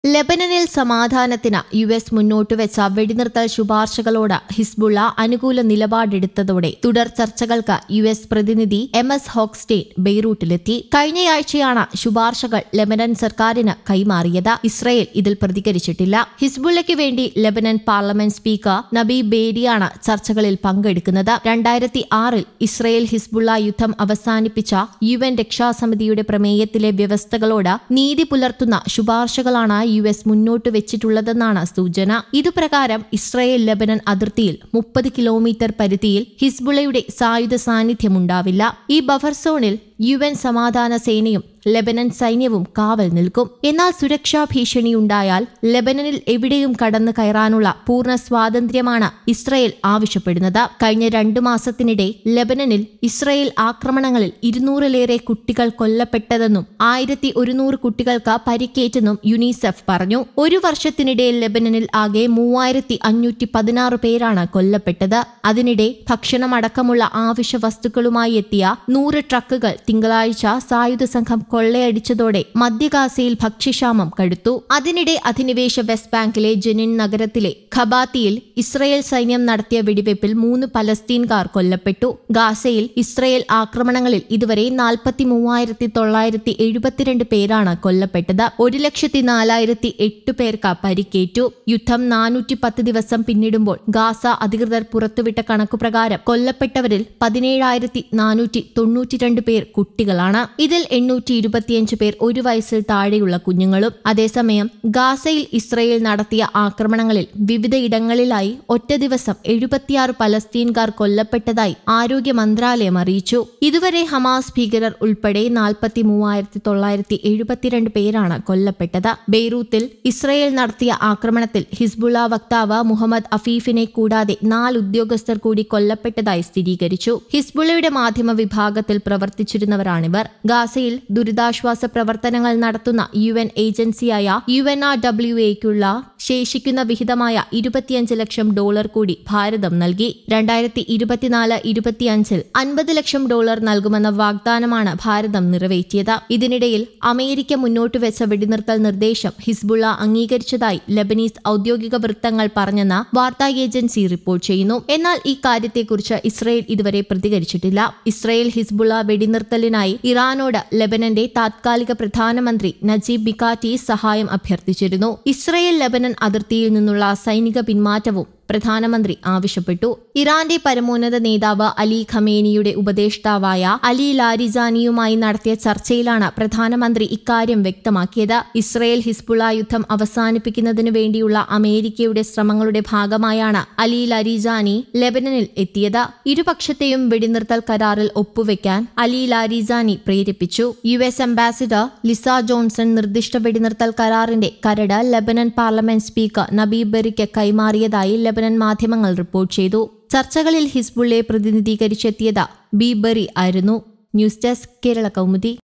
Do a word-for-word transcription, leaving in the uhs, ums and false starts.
ലെബനനിൽ സമാധാനത്തിന് U S മുന്നോട്ട് വെച്ച വെടിനിർത്തൽ ശുപാർശകളോട് ഹിസ്ബുള്ള അനുകൂല നിലപാടെടുത്തതോടെ തുടർ ചർച്ചകൾക്ക് യു എസ് പ്രതിനിധി എം എസ് ഹോക്സ്റ്റെയ്ൻ ബെയ്റൂട്ടിലെത്തി. കഴിഞ്ഞയാഴ്ചയാണ് ശുപാർശകൾ ലെബനൻ സർക്കാരിന് കൈമാറിയത്. ഇസ്രയേൽ ഇതിൽ പ്രതികരിച്ചിട്ടില്ല. ഹിസ്ബുള്ളയ്ക്ക് വേണ്ടി ലെബനൻ പാർലമെന്റ് സ്പീക്കർ നബീബ് ബേരിയാണ് ചർച്ചകളിൽ പങ്കെടുക്കുന്നത്. രണ്ടായിരത്തി ആറിൽ ഇസ്രയേൽ ഹിസ്ബുള്ള യുദ്ധം അവസാനിപ്പിച്ച യു എൻ രക്ഷാസമിതിയുടെ പ്രമേയത്തിലെ വ്യവസ്ഥകളോട് നീതി പുലർത്തുന്ന ശുപാർശകളാണ് യു എസ് മുന്നോട്ട് വെച്ചിട്ടുള്ളതെന്നാണ് സൂചന. ഇതുപ്രകാരം ഇസ്രയേൽ ലെബനൻ അതിർത്തിയിൽ മുപ്പത് കിലോമീറ്റർ പരിധിയിൽ ഹിസ്ബുള്ളയുടെ സായുധ സാന്നിധ്യമുണ്ടാവില്ല. ഈ ബഫർ സോണിൽ യു എൻ സമാധാന സേനയും ലെബനൻ സൈന്യവും കാവൽ നിൽക്കും. എന്നാൽ സുരക്ഷാ ഭീഷണിയുണ്ടായാൽ ലെബനനിൽ എവിടെയും കടന്നു കയറാനുള്ള പൂർണ്ണ സ്വാതന്ത്ര്യമാണ് ഇസ്രയേൽ ആവശ്യപ്പെടുന്നത്. കഴിഞ്ഞ രണ്ടു മാസത്തിനിടെ ലെബനനിൽ ഇസ്രയേൽ ആക്രമണങ്ങളിൽ ഇരുന്നൂറിലേറെ കുട്ടികൾ കൊല്ലപ്പെട്ടതെന്നും ആയിരത്തി ഒരുന്നൂറ് കുട്ടികൾക്ക് പരിക്കേറ്റെന്നും യുനിസെഫ് പറഞ്ഞു. ഒരു വർഷത്തിനിടെ ലെബനനിൽ ആകെ മൂവായിരത്തി അഞ്ഞൂറ്റി പതിനാറ് പേരാണ് കൊല്ലപ്പെട്ടത്. അതിനിടെ ഭക്ഷണമടക്കമുള്ള ആവശ്യ വസ്തുക്കളുമായി എത്തിയ നൂറ് ട്രക്കുകൾ തിങ്കളാഴ്ച സായുധ സംഘം കൊള്ളയടിച്ചതോടെ മധ്യഗാസയിൽ ഭക്ഷ്യക്ഷാമം കടുത്തു. അതിനിടെ അധിനിവേശ വെസ്റ്റ് ബാങ്കിലെ ജെനിൻ നഗരത്തിലെ ഖബാത്തിയിൽ ഇസ്രയേൽ സൈന്യം നടത്തിയ വെടിവയ്പിൽ മൂന്ന് പലസ്തീൻകാർ കൊല്ലപ്പെട്ടു. ഗാസയിൽ ഇസ്രയേൽ ആക്രമണങ്ങളിൽ ഇതുവരെ നാൽപ്പത്തി മൂവായിരത്തി തൊള്ളായിരത്തി എഴുപത്തിരണ്ട് പേരാണ് കൊല്ലപ്പെട്ടത്. ഒരു ലക്ഷത്തി നാലായിരത്തി എട്ട് പേർക്ക് പരിക്കേറ്റു. യുദ്ധം നാനൂറ്റി പത്ത് ദിവസം പിന്നിടുമ്പോൾ ഗാസ അധികൃതർ പുറത്തുവിട്ട കണക്കുപ്രകാരം കൊല്ലപ്പെട്ടവരിൽ പതിനേഴായിരത്തി നാനൂറ്റി തൊണ്ണൂറ്റിരണ്ട് പേർ കുട്ടികളാണ്. ഇതിൽ എണ്ണൂറ്റി ഇരുപത്തിയഞ്ച് പേർ ഒരു വയസ്സിൽ താഴെയുള്ള കുഞ്ഞുങ്ങളും. അതേസമയം ഗാസയിൽ ഇസ്രയേൽ നടത്തിയ ആക്രമണങ്ങളിൽ വിവിധയിടങ്ങളിലായി ഒറ്റ ദിവസം എഴുപത്തിയാറ് പലസ്തീൻകാർ കൊല്ലപ്പെട്ടതായി ആരോഗ്യ മന്ത്രാലയം അറിയിച്ചു. ഇതുവരെ ഹമാസ് ഭീകരർ ഉൾപ്പെടെ നാൽപ്പത്തി മൂവായിരത്തി തൊള്ളായിരത്തി എഴുപത്തിരണ്ട് പേരാണ് കൊല്ലപ്പെട്ടത്. ബെയ്റൂത്തിൽ ഇസ്രയേൽ നടത്തിയ ആക്രമണത്തിൽ ഹിസ്ബുള്ള വക്താവ് മുഹമ്മദ് അഫീഫിനെ കൂടാതെ നാല് ഉദ്യോഗസ്ഥർ കൂടി കൊല്ലപ്പെട്ടതായി സ്ഥിരീകരിച്ചു. ഹിസ്ബുള്ളയുടെ മാധ്യമ വിഭാഗത്തിൽ പ്രവർത്തിച്ചിരുന്നവരാണിവർ. ഗാസയിൽ ദുരിതാശ്വാസ പ്രവർത്തനങ്ങൾ നടത്തുന്ന യു എൻ ഏജൻസിയായ യു എൻ ആർ ഡബ്ല്യു എക്കുള്ള ശേഷിക്കുന്ന വിഹിതമായ ഇരുപത്തിയഞ്ച് ലക്ഷം ഡോളർ കൂടി ഭാരതം നൽകി. രണ്ടായിരത്തി ഇരുപത്തിനാല് ഇരുപത്തിയഞ്ചിൽ അൻപത് ലക്ഷം ഡോളർ നൽകുമെന്ന വാഗ്ദാനമാണ് ഭാരതം നിറവേറ്റിയത്. ഇതിനിടയിൽ അമേരിക്ക മുന്നോട്ട് വെച്ച വെടിനിർത്തൽ നിർദ്ദേശം ഹിസ്ബുള്ള അംഗീകരിച്ചതായി ലബനീസ് ഔദ്യോഗിക വൃത്തങ്ങൾ പറഞ്ഞെന്ന് വാർത്താ ഏജൻസി റിപ്പോർട്ട് ചെയ്യുന്നു. എന്നാൽ ഈ കാര്യത്തെക്കുറിച്ച് ഇസ്രയേൽ ഇതുവരെ പ്രതികരിച്ചിട്ടില്ല. ഇസ്രയേൽ ഹിസ്ബുള്ള വെടിനിർത്തലിനായി ഇറാനോട് ലെബനന്റെ താത്കാലിക പ്രധാനമന്ത്രി നജീബ് മിക്കാറ്റി സഹായം അഭ്യർത്ഥിച്ചിരുന്നു. ഇസ്രയേൽ ലെബനൻ അതിർത്തിയിൽ നിന്നുള്ള സൈനിക പിന്മാറ്റവും പ്രധാനമന്ത്രി ആവശ്യപ്പെട്ടു. ഇറാന്റെ പരമോന്നത നേതാവ് അലി ഖമേനിയുടെ ഉപദേഷ്ടാവായ അലി ലാരിജാനിയുമായി നടത്തിയ ചർച്ചയിലാണ് പ്രധാനമന്ത്രി ഇക്കാര്യം വ്യക്തമാക്കിയത്. ഇസ്രയേൽ ഹിസ്ബുള്ള യുദ്ധം അവസാനിപ്പിക്കുന്നതിനു വേണ്ടിയുള്ള അമേരിക്കയുടെ ശ്രമങ്ങളുടെ ഭാഗമായാണ് അലി ലാരിജാനി ലെബനനിൽ എത്തിയത്. ഇരുപക്ഷത്തെയും വെടിനിർത്തൽ കരാറിൽ ഒപ്പുവെക്കാൻ അലി ലാരിജാനി പ്രേരിപ്പിച്ചു. U S ambassador Lisa Johnson നിർദ്ദിഷ്ട വെടിനിർത്തൽ കരാറിന്റെ കരട് ലെബനൻ പാർലമെന്റ് സ്പീക്കർ നബീബ് ബെറിക്ക് കൈമാറിയതായി ലെബനൻ മാധ്യമങ്ങൾ റിപ്പോർട്ട് ചെയ്തു. ചർച്ചകളിൽ ഹിസ്ബുള്ളയെ പ്രതിനിധീകരിച്ചെത്തിയത് ബീബറി ആയിരുന്നു. News desk Kerala Kaumudi.